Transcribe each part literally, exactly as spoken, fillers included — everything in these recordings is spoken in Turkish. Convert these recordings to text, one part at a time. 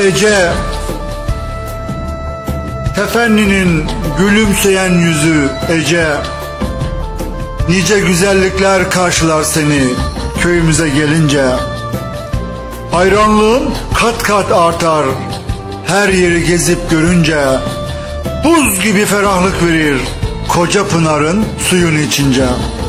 Ece, Tefenni'nin gülümseyen yüzü Ece, nice güzellikler karşılar seni köyümüze gelince. Hayranlığın kat kat artar her yeri gezip görünce. Buz gibi ferahlık verir koca pınarın suyunu içince.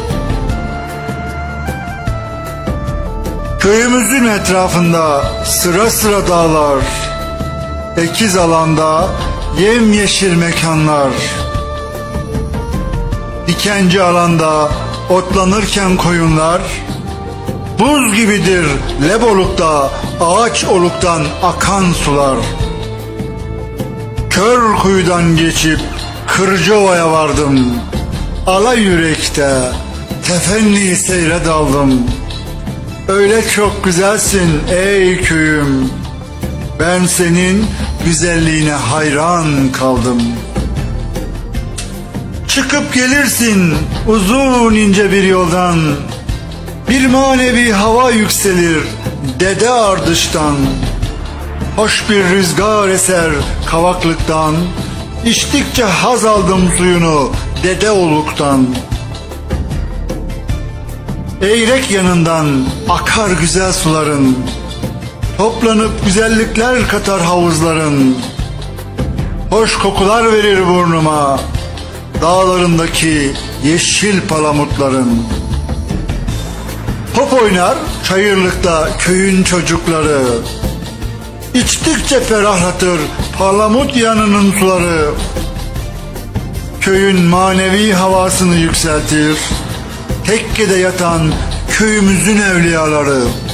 Köyümüzün etrafında sıra sıra dağlar, ekiz alanda yemyeşil mekanlar. Dikenci alanda otlanırken koyunlar, buz gibidir Leboluk'ta ağaç oluktan akan sular. Kör kuyudan geçip Kırcıova'ya vardım, ala yürekte Tefenni seyre daldım. Öyle çok güzelsin ey köyüm, ben senin güzelliğine hayran kaldım. Çıkıp gelirsin uzun ince bir yoldan, bir manevi hava yükselir dede ardıştan. Hoş bir rüzgar eser kavaklıktan, içtikçe haz aldım suyunu dede oluktan. Eyrek yanından akar güzel suların, toplanıp güzellikler katar havuzların. Hoş kokular verir burnuma dağlarındaki yeşil palamutların. Top oynar çayırlıkta köyün çocukları, İçtikçe ferahlatır palamut yanının suları. Köyün manevi havasını yükseltir tekkede yatan köyümüzün evliyaları.